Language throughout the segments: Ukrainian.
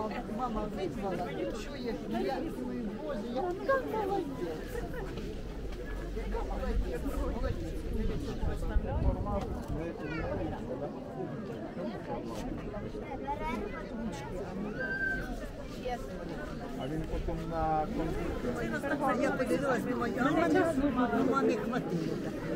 мама визвала, чуєш, я думаю, Боже, яка молодець. А він потім на комп'ютері. Я подивилась, мамі хватило.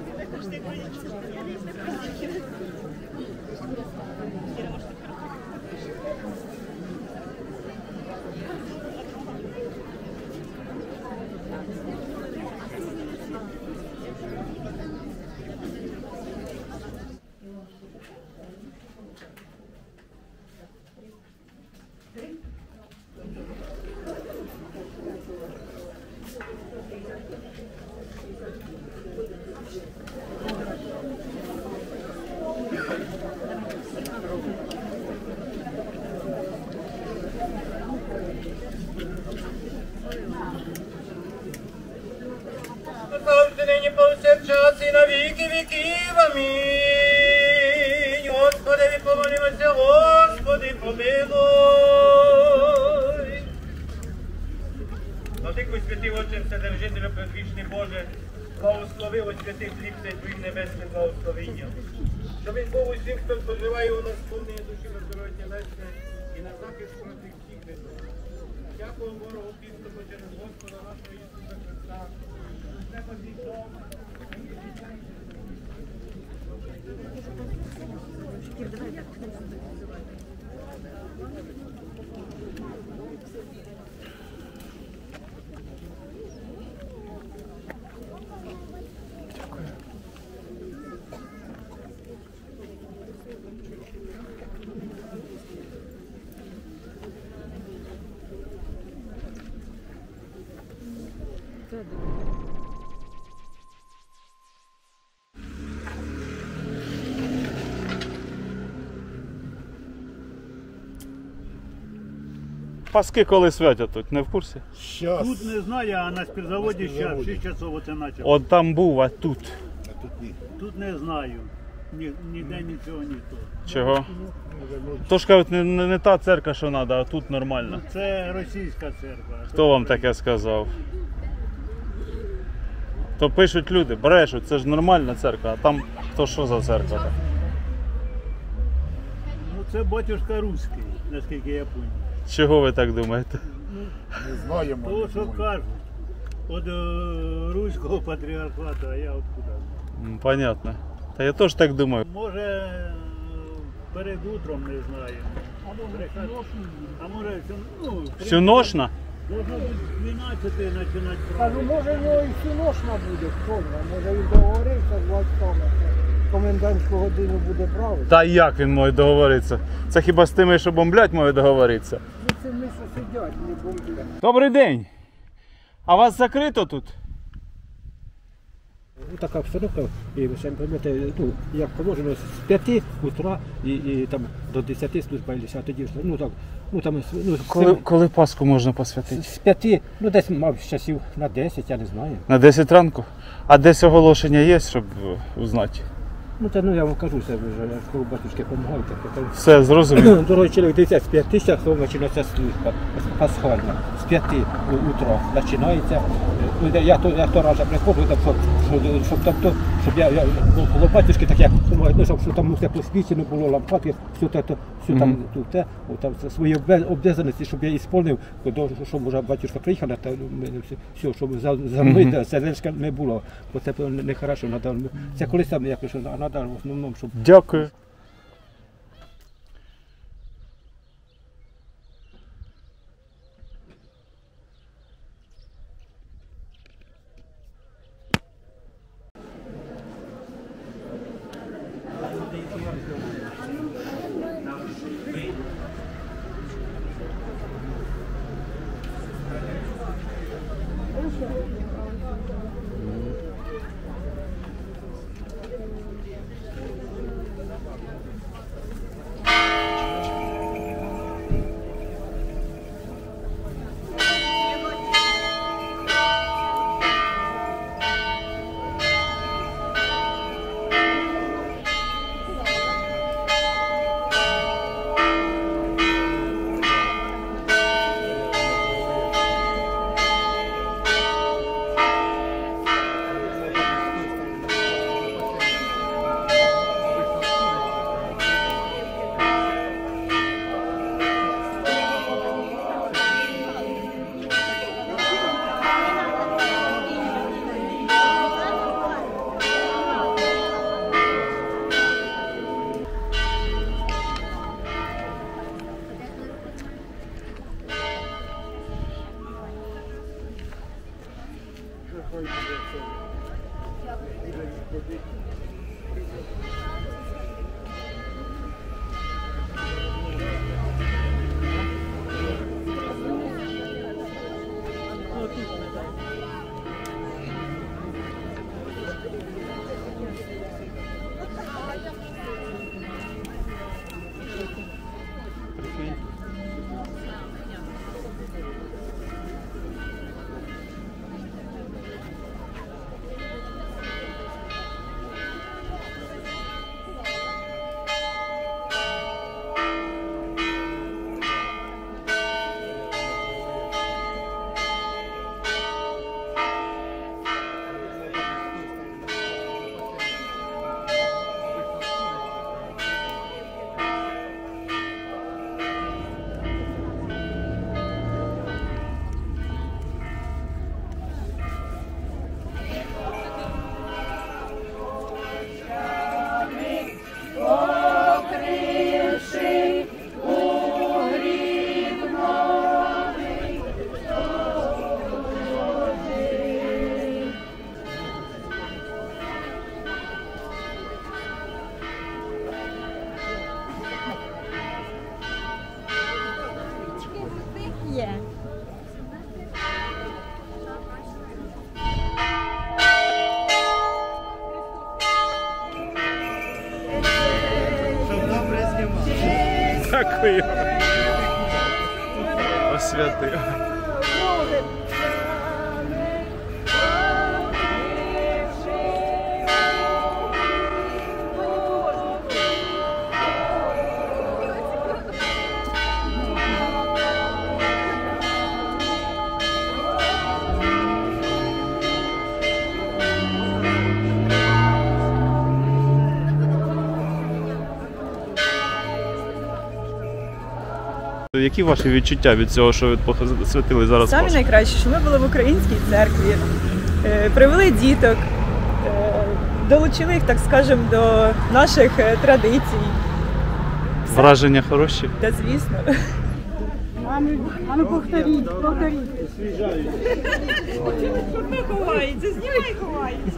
Нині повсякчас і на віки віків. Амінь. Господи, помолімося, Господи, помилуй. Владико святий Отче, Вседержителю, предвічний Боже, благослови ось святий хліб цей Твоїм небесним благословенням. Щоб він був усім, хто споживає у нас повної душі на здоров'я вечне і на захист проти всіх недуг. Дякуємо ворогу підступу через Господа нашого Ісуса Христа. Паски коли святять тут, не в курсі? Щас. Тут не знаю, а на спиртзаводі ще в 6 часов оце почав. От там був, а тут. А тут ні. Тут не знаю. Ніде нічого, ніхто. Чого? То ж кажуть, не та церква, що треба, а тут нормально. Це російська церква. Хто вам таке сказав? То пишуть люди, брешуть, це ж нормальна церква, а там хто що за церква? Так? Ну це батюшка руський, наскільки я пам'ятаю. Чого ви так думаєте? Не знаємо. То, що кажуть, від руського патріархату, а я откуда? Понятно. Та я теж так думаю. Може перед утром, не знаю. А може, ну, Всюношна? должно бути 12 починати. Кажу, може його і всюношна буде, хто знає, може він договорився з батьками, що комендантську годину буде правильно. Та як він може договоритися? Це хіба з тими, що бомблять, може договоритися? Ну це ми що сидять, не бомблять. Добрий день! А вас закрито тут? Така обстановка, і ви самі розумієте, ну, як положено, з 5 утра і там до 10 служба, і 10 тоді, ну так, ну там, ну, Коли Пасху можна посвятити? з 5, ну десь, мав, часів на 10, я не знаю. На 10 ранку? А десь оголошення є, щоб узнати? Ну, це, ну, я вам кажу, це вже, коли батюшки допомагають. Все, зрозумів. Дорогой чоловік, дивіться, з 5 часов починається служба пасхальна. З 5 утра починається. Я то раз приходжу, щоб там то, щоб я коло батюшки, так як, ну, щоб там все посвічено було, лампадки, все там, там свої обов'язаності, щоб я ісполнив, щоб вже батюшка приїхав, все, щоб за мною сердечка не було, бо це не хорошо. Це колись там, як, а треба в основному, щоб... Дякую. хай буде це. Буде відходити. Є. Щоб добре знімав. Дякую. Освятив. Які ваші відчуття від цього, що ви посвятили зараз? Самі Пасху? найкраще, що ми були в українській церкві, привели діток, долучили їх, так скажемо, до наших традицій. Враження хороші? Та звісно. Ну повторіть. Ховається, знімай, ховається.